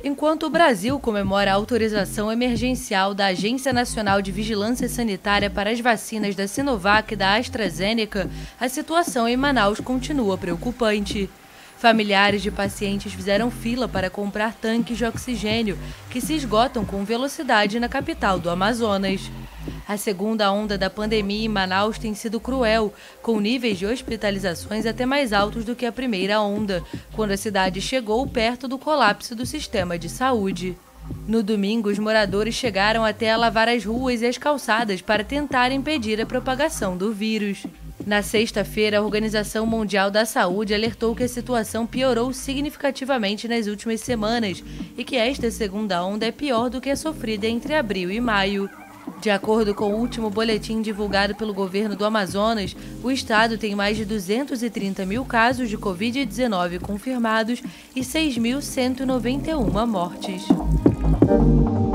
Enquanto o Brasil comemora a autorização emergencial da Agência Nacional de Vigilância Sanitária para as vacinas da Sinovac e da AstraZeneca, a situação em Manaus continua preocupante. Familiares de pacientes fizeram fila para comprar tanques de oxigênio, que se esgotam com velocidade na capital do Amazonas. A segunda onda da pandemia em Manaus tem sido cruel, com níveis de hospitalizações até mais altos do que a primeira onda, quando a cidade chegou perto do colapso do sistema de saúde. No domingo, os moradores chegaram até a lavar as ruas e as calçadas para tentar impedir a propagação do vírus. Na sexta-feira, a Organização Mundial da Saúde alertou que a situação piorou significativamente nas últimas semanas e que esta segunda onda é pior do que a sofrida entre abril e maio. De acordo com o último boletim divulgado pelo governo do Amazonas, o estado tem mais de 230 mil casos de Covid-19 confirmados e 6.191 mortes.